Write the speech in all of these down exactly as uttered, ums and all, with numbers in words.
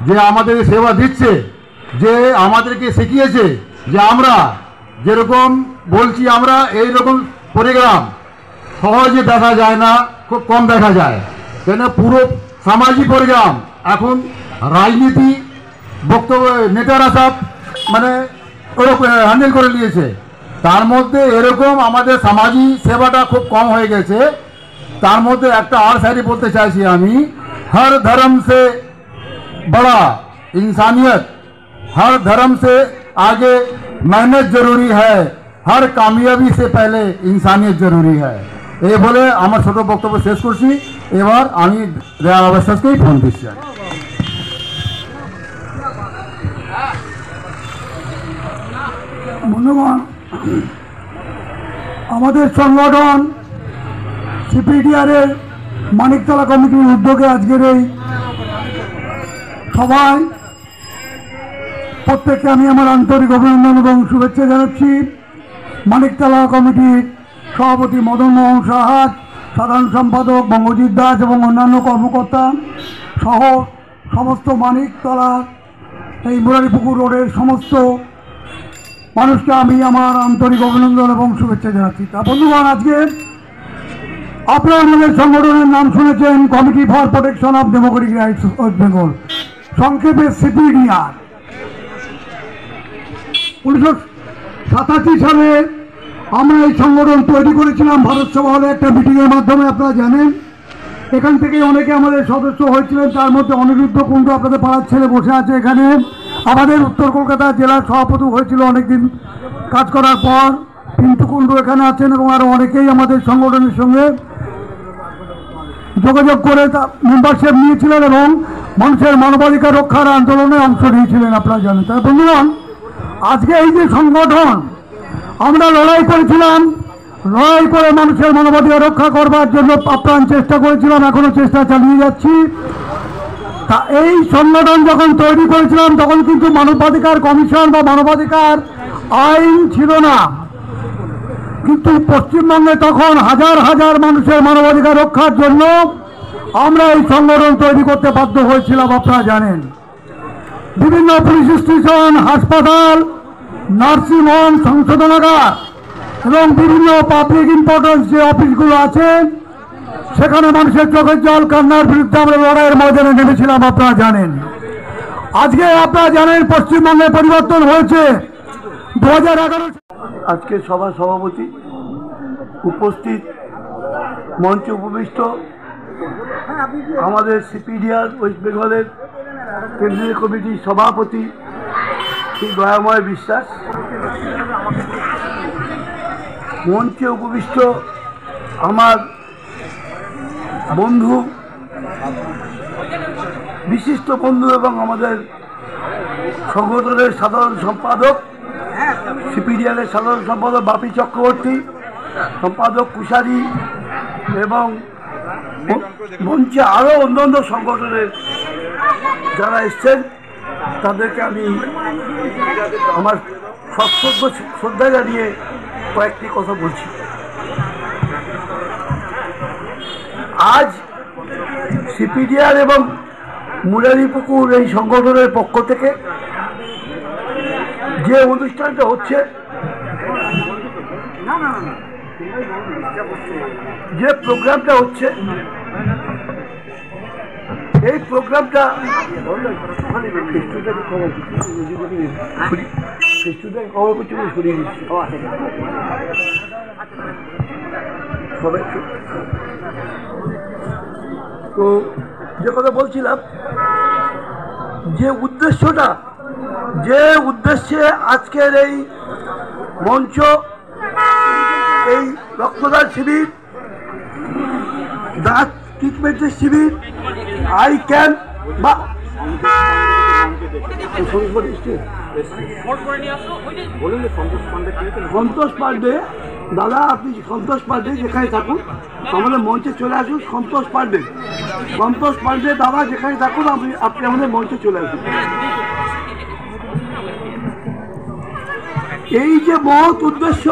যে আমাদের সেবা দিচ্ছে, যে আমাদেরকে শিখিয়েছে যে আমরা যেরকম বলছি আমরা এই রকম প্রোগ্রাম সহজে দেখা যায় না, খুব কম দেখা যায়। কেন পুরো সামাজিক প্রোগ্রাম এখন রাজনীতি বক্তব্য নেতারা সব মানে ওরকম হ্যান্ডেল করে নিয়েছে। তার মধ্যে এরকম আমাদের সামাজিক সেবাটা খুব কম হয়ে গেছে। তার মধ্যে একটা আর সাইডে বলতে চাইছি আমি, हर धर्म से बड़ा इंसानियत, हर धर्म से आगे मेहनत जरूरी है, हर कामयाबी से पहले इंसानियत जरूरी है। এই বলে আমার ছোট বক্তব্য শেষ করছি। এবার আমি দয়াল বিশ্বাসকেই ফোন দিচ্ছি। বন্ধুগণ, আমাদের সংগঠন সিপিডিআরের মানিকতলা কমিটির উদ্যোগে আজকের এই সভায় প্রত্যেককে আমি আমার আন্তরিক অভিনন্দন এবং শুভেচ্ছা জানাচ্ছি। মানিকতলা কমিটির সভাপতি মদন মোহন সাহা, সাধারণ সম্পাদক বঙ্গজিৎ দাস এবং অন্যান্য কর্মকর্তা সহ সমস্ত মানিকতলা এই মুরারিপুকুর রোডের সমস্ত মানুষকে আমি আমার আন্তরিক অভিনন্দন এবং শুভেচ্ছা জানাচ্ছি। তা বন্ধুগণ, আজকে আপনারা আমাদের সংগঠনের নাম শুনেছেন, committee for protection of democratic rights West Bengal, সংক্ষেপে সিপিডিআর। উনিশশো সাতাশি সালে আমরা এই সংগঠন তৈরি করেছিলাম ভারত সভা হলে একটা মিটিংয়ের মাধ্যমে, আপনারা জানেন। এখান থেকে অনেকে আমাদের সদস্য হয়েছিলেন, তার মধ্যে অনিরুদ্ধ কুণ্ডু আপনাদের পাড়ার ছেলে বসে আছে এখানে। আমাদের উত্তর কলকাতা জেলার সভাপতি হয়েছিল অনেকদিন কাজ করার পর, পিন্টু কুণ্ডু এখানে আছেন এবং আরও অনেকেই আমাদের সংগঠনের সঙ্গে যোগাযোগ করে মেম্বারশিপ নিয়েছিলেন এবং মানুষের মানবাধিকার রক্ষার আন্দোলনে অংশ নিয়েছিলেন, আপনারা জানেন। তাই বন্ধুগণ, আজকে এই যে সংগঠন আমরা লড়াই করেছিলাম, লড়াই করে মানুষের মানবাধিকার রক্ষা করবার জন্য আপ্রাণ চেষ্টা করেছিলাম, এখনো চেষ্টা চালিয়ে যাচ্ছি। তা এই সংগঠন যখন তৈরি করেছিলাম তখন কিন্তু মানবাধিকার কমিশন বা মানবাধিকার আইন ছিল না, কিন্তু পশ্চিমবঙ্গে তখন হাজার হাজার মানুষের মানবাধিকার রক্ষার জন্য আমরা এই সংগঠন তৈরি করতে বাধ্য হয়েছিলাম, আপনারা জানেন। বিভিন্ন পুলিশ স্টেশন, হাসপাতাল, নার্সিংহোম, সংশোধনাগার এবং বিভিন্ন পাবলিক ইম্পর্টেন্স যে অফিসগুলো আছে সেখানে মানুষের চোখের জল কান্নার বিরুদ্ধে আমরা লড়াইয়ের ময়দানে নেমেছিলাম, আপনারা জানেন। আজকে আপনারা জানেন পশ্চিমবঙ্গে পরিবর্তন হয়েছে দু হাজার এগারো। আজকে সভা সভাপতি উপস্থিত, মঞ্চে উপবিষ্ট আমাদের সিপিডিআর ওয়েস্ট বেঙ্গলের কেন্দ্রীয় কমিটির সভাপতি শ্রী দয়াময় বিশ্বাস, মঞ্চে উপবিষ্ট আমার বন্ধু, বিশিষ্ট বন্ধু এবং আমাদের সংগঠনের সাধারণ সম্পাদক, সিপিডিআরের সাধারণ সম্পাদক বাপি চক্রবর্তী, সম্পাদক কুশারি এবং মঞ্চে আরও অন্যান্য সংগঠনের যারা এসছেন তাদেরকে আমি আমার সশ্রদ্ধ শ্রদ্ধা জানিয়ে কয়েকটি কথা বলছি। আজ সিপিডিআর এবং মুরারিপুকুর এই সংগঠনের পক্ষ থেকে যে অনুষ্ঠানটা হচ্ছে, যে প্রোগ্রামটা হচ্ছে, এই প্রোগ্রামটা খবর করছি সরিয়ে দিচ্ছি। তো যে কথা বলছিলাম, যে উদ্দেশ্যটা, যে উদ্দেশ্যে আজকের এই মঞ্চ, এই রক্তদান শিবির, দাঁত ট্রিটমেন্টের শিবির, আই ক্যাম্প বা সন্তোষ পাণ্ডে, দাদা আপনি সন্তোষ পাণ্ডে যেখানে থাকুন আমাদের মঞ্চে চলে আসুন। সন্তোষ পাণ্ডে, সন্তোষ পাণ্ডে দাদা যেখানে থাকুন আপনি আপনি আমাদের মঞ্চে চলে আসুন। এই যে মহৎ উদ্দেশ্য,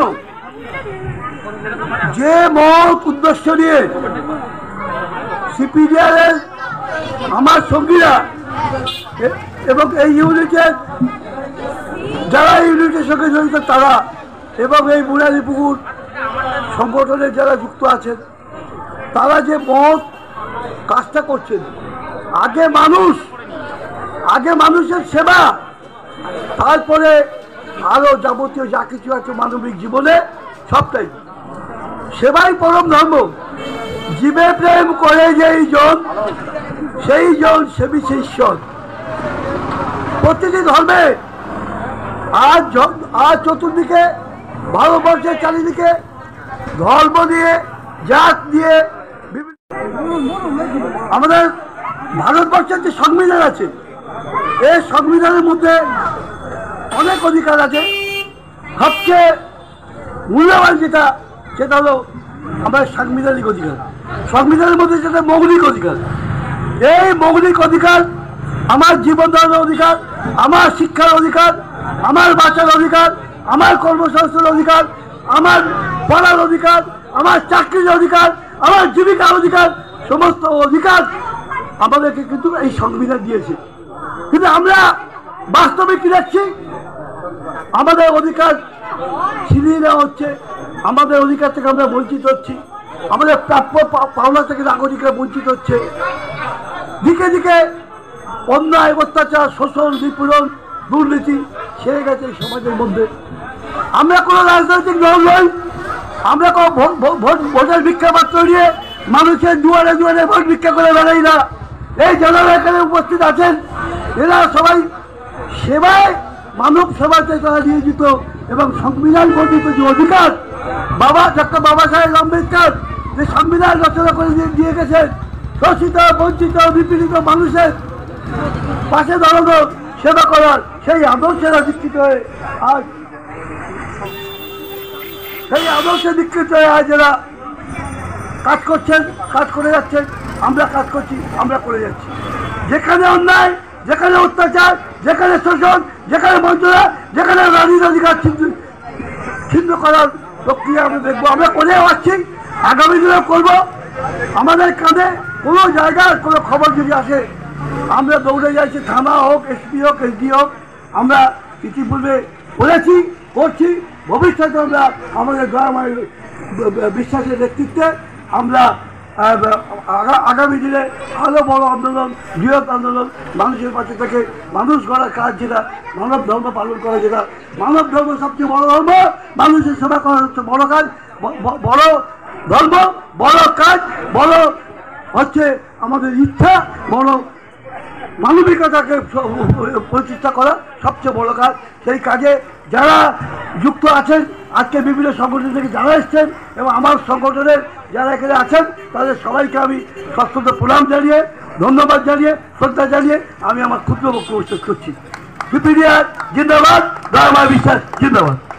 যে মহৎ উদ্দেশ্য নিয়ে সিপিডিআরের আমার সঙ্গীরা এ- এবং এই ইউনিটের যারা ইউনিটের সঙ্গে জড়িত তারা এবং এই মুরারি পুকুর সংগঠনের যারা যুক্ত আছেন তারা যে মহৎ কাজটা করছেন, আগে মানুষ আগে মানুষের সেবা, তারপরে আরো যাবতীয় যা কিছু আছে মানবিক জীবনে সবটাই সেবাই পরম ধর্ম। জীবে প্রেম করে যেই জন সেই জন সেবিছে ঈশ্বর। প্রতিটি ধর্মে আজ জ- আজ চতুর্দিকে ভারতবর্ষের চারিদিকে ধর্ম নিয়ে জাত নিয়ে বিভিন্ন আমাদের ভারতবর্ষের যে সংবিধান আছে এই সংবিধানের মধ্যে অনেক অধিকার আছে। সবচেয়ে মূল্যবান যেটা সেটা হলো আমাদের সাংবিধানিক অধিকার। সংবিধানের মধ্যে যেটা মৌলিক অধিকার, এই মৌলিক অধিকার আমার জীবন ধারণের অধিকার, আমার শিক্ষার অধিকার, আমার বাঁচার অধিকার, আমার কর্মসংস্থানের অধিকার, আমার পড়ার অধিকার, আমার চাকরির অধিকার, আমার জীবিকার অধিকার, সমস্ত অধিকার আমাদেরকে কিন্তু এই সংবিধান দিয়েছে। কিন্তু আমরা বাস্তবে কি দেখছি, আমাদের অধিকার ছিনিয়ে নেওয়া হচ্ছে, আমাদের অধিকার থেকে আমরা বঞ্চিত হচ্ছি, আমাদের প্রাপ্য পা- পাওনা থেকে নাগরিকরা বঞ্চিত হচ্ছে। দিকে দিকে অন্যায়, অত্যাচার, শোষণ, নিপীড়ন, দুর্নীতি ছেড়ে গেছে এই সমাজের মধ্যে। আমরা কোনো রাজনৈতিক দল নই, আমরা কোনো ভোট- ভোট- ভোট- ভোটের ভিক্ষা পাত্র নিয়ে মানুষের দুয়ারে দুয়ারে ভোট ভিক্ষা করে বেড়াই না। এই যারা এখানে উপস্থিত আছেন এরা সবাই সেবায়, মানব সেবাতে তারা নিয়োজিত এবং সংবিধান বর্ধিত যে অধিকার বাবা ডক্টর বাবা সাহেব আম্বেদকর যে সংবিধান রচনা করে দিয়ে দিয়ে গেছেন, শোষিত, বঞ্চিত, নিপীড়িত মানুষের পাশে দাঁড়ানো, সেবা করার সেই আদর্শের দীক্ষিত হয়ে আজ সেই আদর্শে দীক্ষিত হয়ে আজ এরা কাজ করছেন, কাজ করে যাচ্ছেন। আমরা কাজ করছি, আমরা করে যাচ্ছি। যেখানে অন্যায়, যেখানে অত্যাচার, যেখানে শোষণ, যেখানে বঞ্চনা, যেখানে নারীর অধিকার ছিন্ন ছিন্ন করার প্রক্রিয়া আমরা দেখবো, আমরা করে আসছি, আগামী দিনেও করবো। আমাদের কাঁধে কোনো জায়গার কোনো খবর যদি আসে আমরা দৌড়ে যাচ্ছি, থানা হোক, এসপি হোক, এসডি হোক। আমরা ইতিপূর্বে বলেছি, করছি, ভবিষ্যতে আমরা আমাদের দয়াময় বিশ্বাসের নেতৃত্বে আমরা আহ, আগা- আগামী দিনে আরও বড় আন্দোলন, বৃহৎ আন্দোলন, মানুষের পাশে থেকে মানুষ গড়ার কাজ যেটা, মানব ধর্ম পালন করা যেটা, মানব ধর্ম সবচেয়ে বড় ধর্ম, মানুষের সেবা করা হচ্ছে বড় কাজ, ব- ব- বড় ধর্ম, বড় কাজ, বড় হচ্ছে আমাদের ইচ্ছা, বড় মানবিকতাকে প্রতিষ্ঠা করা সবচেয়ে বড় কাজ। সেই কাজে যারা যুক্ত আছেন, আজকে বিভিন্ন সংগঠন থেকে যারা এসছেন এবং আমার সংগঠনের যারা এখানে আছেন তাদের সবাইকে আমি সশ্রদ্ধ প্রণাম জানিয়ে, ধন্যবাদ জানিয়ে, শ্রদ্ধা জানিয়ে আমি আমার ক্ষুদ্র বক্তব্য শেষ করছি। সিপিডিআর জিন্দাবাদ, দয়াময় বিশ্বাস জিন্দাবাদ।